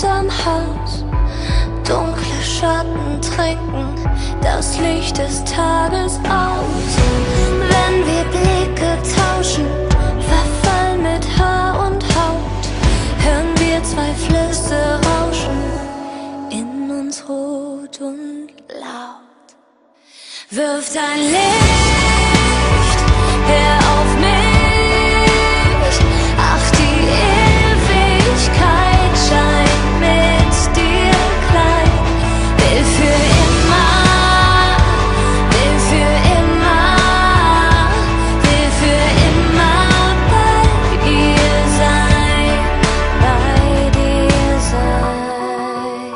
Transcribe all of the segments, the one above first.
unterm Haus. Dunkle Schatten trinken das Licht des Tages aus. Wenn wir Blicke tauschen, Verfall mit Haar und Haut, hören wir zwei Flüsse rauschen, in uns rot und laut. Wirf dein Licht her auf mich, ach die Ewigkeit scheint mit dir klein. Will für immer, will für immer, will für immer bei dir sein, bei dir sein.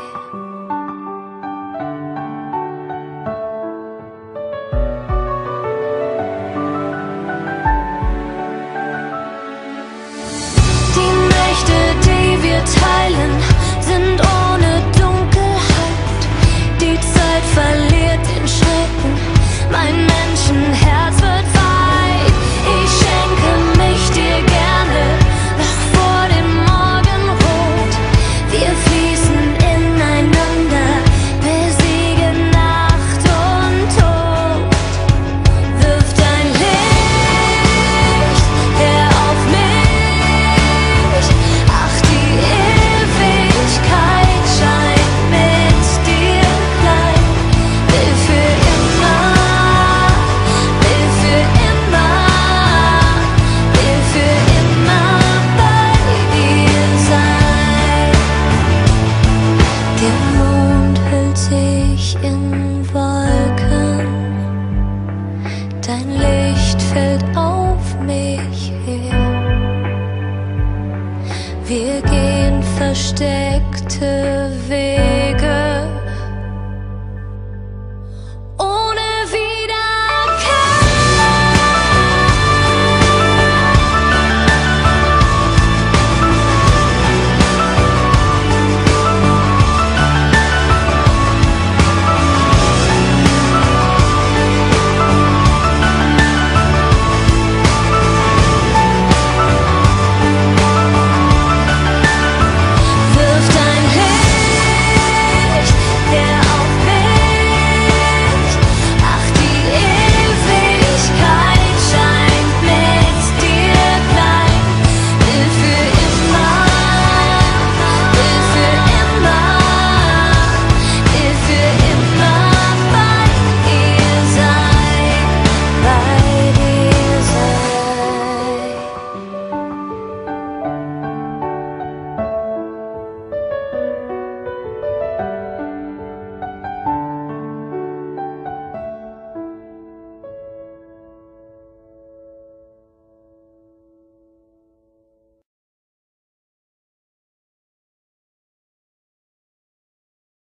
Die Nächte, die wir teilen, sind ohne Dunkelheit. Die Zeit verliert den Schrecken, mein Menschenherz wird weit. Ich schenke mich dir gerne, noch vor dem Morgenrot. Wir fließen ineinander, besiegen Nacht und Tod. Wirf dein Licht her auf mich, ach die Ewigkeit scheint mit dir klein. Will für immer, will für immer, will für immer bei dir sein. Der Mond hüllt sich in Wolken, dein Licht fällt auf mich her. Wir gehen versteckte Wege.